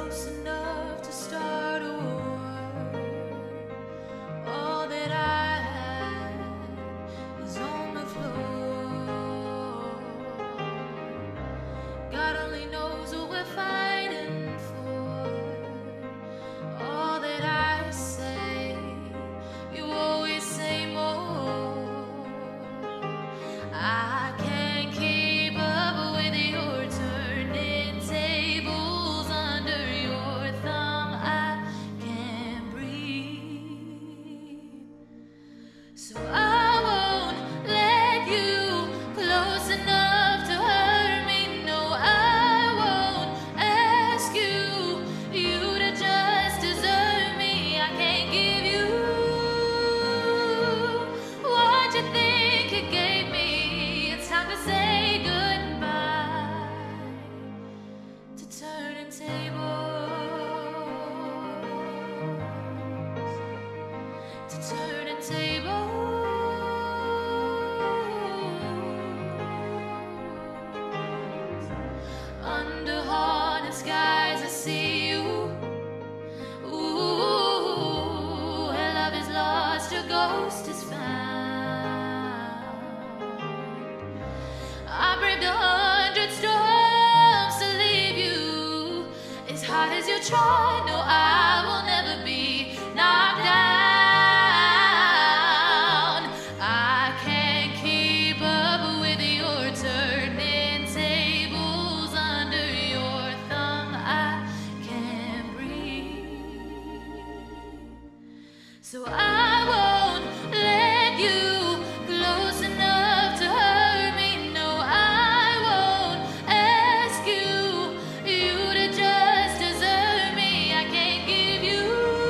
close enough to start a war. All that I have is on the floor. God only knows what we're fighting for. All that I say, you always say more. I can't keep up with your turning tables under your thumb. I can't breathe, so I won't let you close enough to hurt me. No, I won't ask you to just desert me. I can't give you what you think you gave me. It's time to say goodbye to turning tables, to turning tables. Under haunted skies, I see you. Ooh, where love is lost, your ghost is found. I braved 100 storms to leave you. As hard as you try, no, I will never be knocked down. I can't keep up with your turning tables under your thumb. I can't breathe, so I won't let you close enough to hurt me. No, I won't ask you to just desert me. I can't give you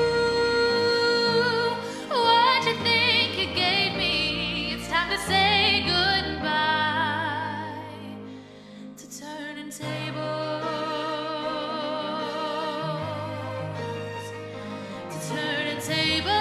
what you think you gave me. It's time to say goodbye to turning tables, to turning tables.